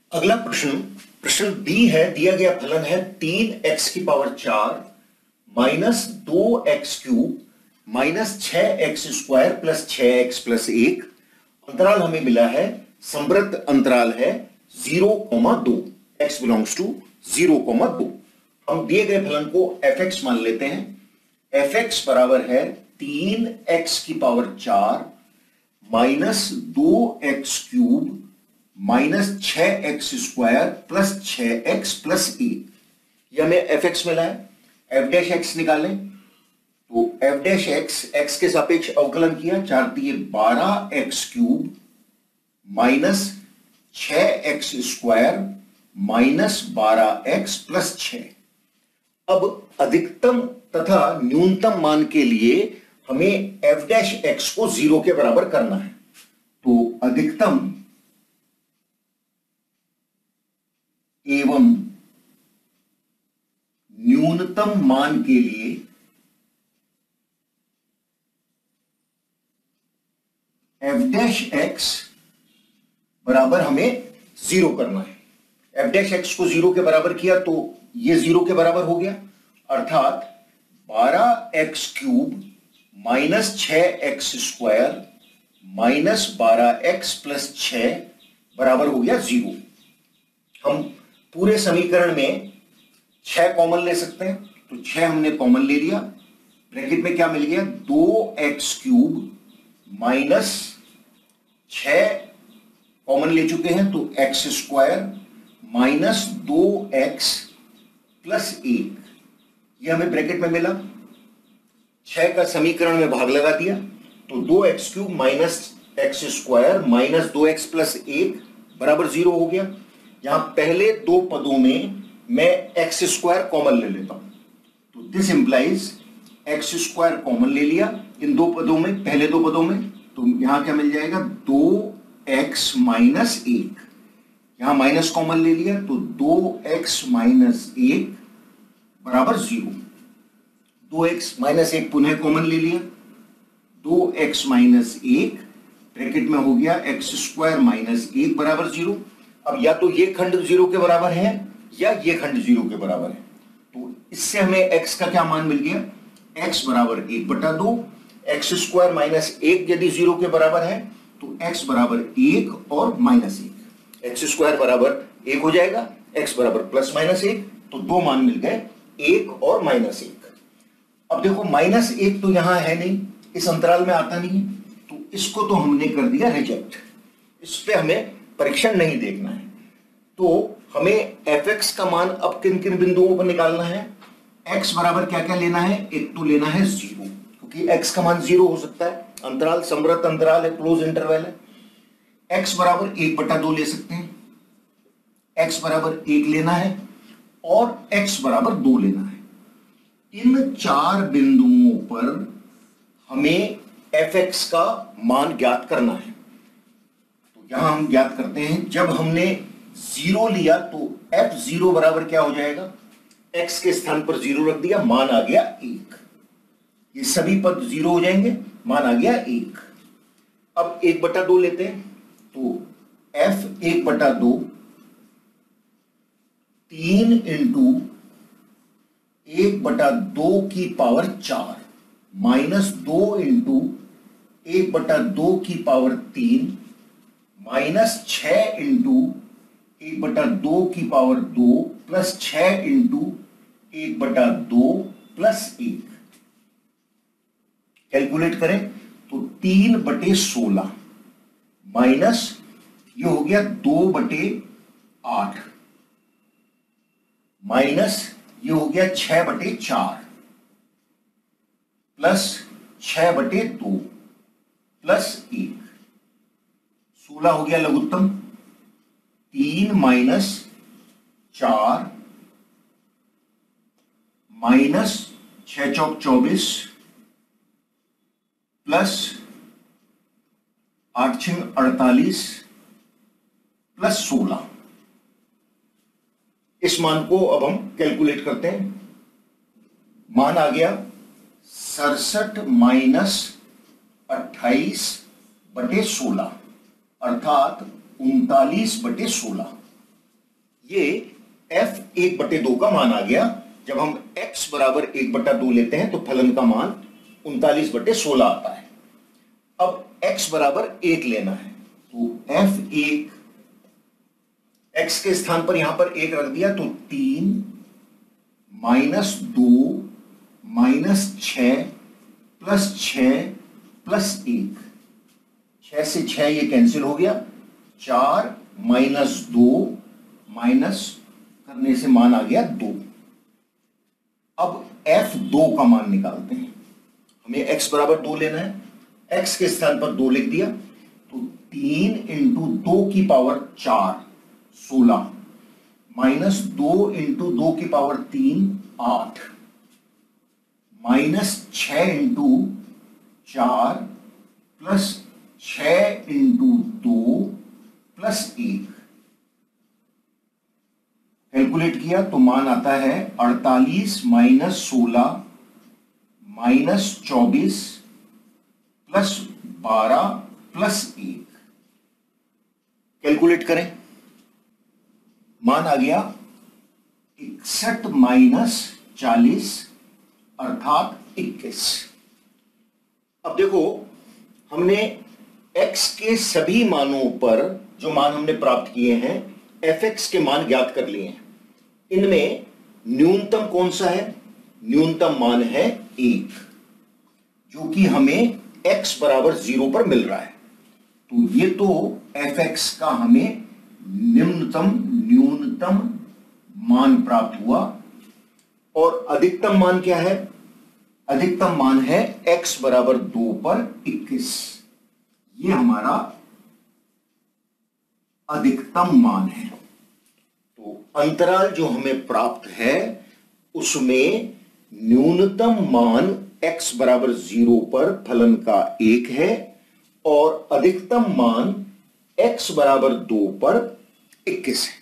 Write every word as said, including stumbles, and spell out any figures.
अगला प्रश्न प्रश्न बी है। दिया गया फलन है तीन एक्स की पावर चार माइनस दो एक्स क्यूब माइनस छह एक्स स्क्वायर प्लस छह एक्स प्लस एक। अंतराल हमें मिला है, समवर्त अंतराल है जीरो कोमा दो, x belongs to zero comma दो। हम दिए गए फलन को एफ एक्स मान लेते हैं। एफ एक्स बराबर है तीन एक्स की पावर चार माइनस दो एक्स क्यूब माइनस छह एक्स स्क्वायर प्लस छह एक्स प्लस एक। यह हमें एफ एक्स मिला है। एफ डैश एक्स निकालें तो एफ डैश एक्स एक्स के सापेक्ष अवकलन किया, चार दिए बारह एक्स क्यूब माइनस छह एक्स स्क्वायर माइनस बारह एक्स प्लस छह। अब अधिकतम तथा न्यूनतम मान के लिए हमें एफ डैश एक्स को जीरो के बराबर करना है। तो अधिकतम एवं न्यूनतम मान के लिए एफ डैश एक्स बराबर हमें जीरो करना है। एफ डैश एक्स को जीरो के बराबर किया तो ये जीरो के बराबर हो गया, अर्थात बारह एक्स क्यूब माइनस छह एक्स स्क्वायर माइनस बारह एक्स प्लस छह बराबर हो गया जीरो। हम पूरे समीकरण में छह कॉमन ले सकते हैं, तो छह हमने कॉमन ले लिया। ब्रैकेट में क्या मिल गया, दो एक्स क्यूब माइनस छह कॉमन ले चुके हैं तो एक्स स्क्वायर माइनस दो एक्स प्लस एक। यह हमें ब्रैकेट में मिला। छह का समीकरण में भाग लगा दिया तो दो x cube minus x square minus दो एक्स प्लस एक बराबर जीरो हो गया। यहां पहले दो पदों में मैं एक्स स्क्वायर कॉमन ले लेता हूं, तो this implies x square common ले लिया इन दो पदों में, पहले दो पदों में, तो यहां क्या मिल जाएगा, दो एक्स माइनस एक। यहां माइनस कॉमन ले लिया तो दो एक्स माइनस एक बराबर जीरो। दो एक्स माइनस एक पुनः कॉमन ले लिया, दो एक्स माइनस एक ब्रैकेट में हो गया एक्स स्क्वायर माइनस एक बराबर जीरो। अब या तो ये खंड जीरो के बराबर है या ये खंड जीरो के बराबर है, तो इससे हमें x का क्या मान मिल गया, x बराबर एक बटा दो। एक्स स्क्वायर माइनस एक यदि जीरो के बराबर है तो x बराबर एक और माइनस एक। एक्स स्क्वायर बराबर एक हो जाएगा, x बराबर प्लस माइनस एक, तो दो मान मिल गए, एक और माइनस एक। अब देखो माइनस एक तो यहां है नहीं, इस अंतराल में आता नहीं है, तो इसको तो हमने कर दिया रिजेक्ट। इस पे हमें परीक्षण नहीं देखना है। तो हमें एफ एक्स का मान अब किन किन बिंदुओं पर निकालना है। x बराबर क्या क्या लेना है, एक तो लेना है जीरो, क्योंकि x का मान जीरो हो सकता है, अंतराल समवर्त अंतराल है, क्लोज इंटरवल है। x बराबर एक बटा दो ले सकते हैं, x बराबर एक लेना है और x बराबर दो लेना है। इन चार बिंदुओं पर हमें एफ एक्स का मान ज्ञात करना है। तो यहां हम ज्ञात करते हैं, जब हमने जीरो लिया तो एफ जीरो बराबर क्या हो जाएगा, x के स्थान पर जीरो रख दिया, मान आ गया एक। ये सभी पद जीरो हो जाएंगे, मान आ गया एक। अब एक बटा दो लेते हैं, तो f एक बटा दो तीन इंटू एक बटा दो की पावर चार माइनस दो इंटू एक बटा दो की पावर तीन माइनस छह इंटू एक बटा दो की पावर दो प्लस छह इंटू एक बटा दो प्लस एक। कैलकुलेट करें तो तीन बटे सोलह माइनस ये हो गया दो बटे आठ माइनस ये हो गया छह बटे चार प्लस छह बटे दो प्लस एक। सोलह हो गया लघुत्तम, तीन माइनस चार माइनस छह चौक चौबीस प्लस आठ छिंग अड़तालीस प्लस सोलह। इस मान को अब हम कैलकुलेट करते हैं। मान आ गया सड़सठ माइनस अट्ठाईस बटे सोलह अर्थात उनतालीस बटे सोलह। ये f एक बटे दो का मान आ गया। जब हम x बराबर एक बटा दो लेते हैं तो फलन का मान उनतालीस बटे सोलह आता है। अब x बराबर एक लेना है तो f एक, x के स्थान पर यहां पर एक रख दिया तो तीन माइनस दो माइनस छ प्लस छ प्लस एक, छह से छह ये कैंसिल हो गया, चार माइनस दो माइनस करने से मान आ गया दो। अब f दो का मान निकालते हैं। हमें x बराबर दो लेना है, x के स्थान पर दो लिख दिया तो तीन इंटू दो की पावर चार सोलह माइनस दो इंटू दो की पावर तीन आठ माइनस छ इंटू चार प्लस छ इंटू दो प्लस एक। कैलकुलेट किया तो मान आता है अड़तालीस माइनस सोलह माइनस चौबीस प्लस बारह प्लस एक। कैलकुलेट करें, मान आ गया इकसठ माइनस चालीस अर्थात इक्कीस। अब देखो हमने x के सभी मानों पर जो मान हमने प्राप्त किए हैं f(x) के मान ज्ञात कर लिए हैं। इनमें न्यूनतम कौन सा है? न्यूनतम मान है एक, जो कि हमें x बराबर जीरो पर मिल रहा है। तो ये तो f(x) का हमें निम्नतम न्यूनतम मान प्राप्त हुआ। और अधिकतम मान क्या है? अधिकतम मान है x बराबर दो पर इक्कीस। ये हमारा अधिकतम मान है। तो अंतराल जो हमें प्राप्त है उसमें न्यूनतम मान x बराबर जीरो पर फलन का एक है और अधिकतम मान x बराबर दो पर इक्कीस है।